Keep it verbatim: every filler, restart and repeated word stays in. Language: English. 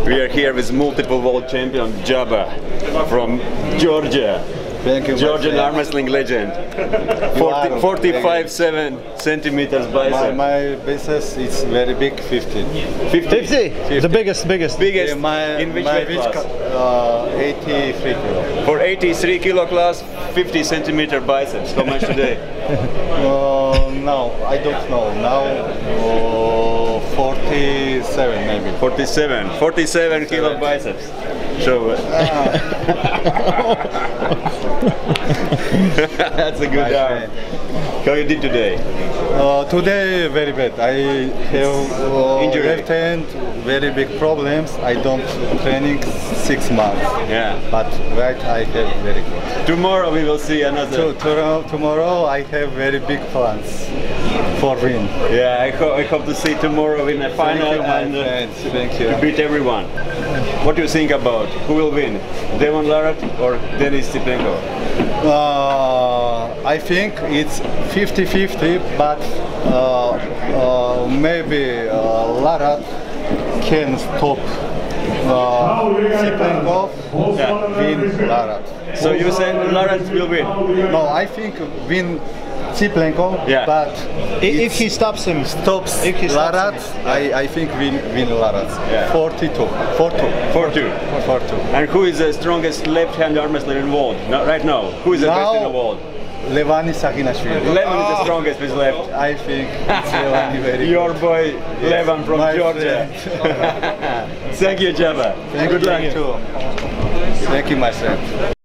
We are here with multiple world champion Jaba from Georgia. Thank you, Georgian arm wrestling legend. forty-five seven centimeters bicep. My, my biceps is very big, fifty. fifty? fifty? The biggest, biggest. Biggest Yeah, my, in which my weight class? Uh, eighty-three kilo. For eighty-three kilo class, fifty centimeter biceps. How much today? uh, no, I don't know. Now uh, forty-seven maybe. forty-seven. forty-seven kilo biceps. So uh, that's a good arm. How you did today? Uh, today very bad. I have uh, Injury. left hand very big problems. I don't training six months. Yeah. But right I have very good. Tomorrow we will see another. So, tomorrow, tomorrow I have very big plans for win. Yeah, I, ho I hope to see tomorrow in the final Thank you, my and uh, friends. Thank you. to beat everyone. What do you think about who will win? Devon Larratt or Denis Tsipenko? Uh, I think it's fifty fifty, but uh, uh, maybe uh, Larratt can stop uh, Tsipenko, Yeah. win Larratt. So you say Larratt will win? No, I think win Tsipenko, Yeah. but I- If he stops him, stops if he stops Larratt, him. I, I think win win Larratt. Yeah. forty-two. four two. four two. four two. And who is the strongest left-hand arm wrestler in the world? Not right now. Who is the best in the Now- world? Levani Sakinashvili. Levan is the strongest with left. I think it's Levani very Your boy Levan from my Georgia. Thank you, Jaba. Thank Good you luck. too. Thank you, my friend.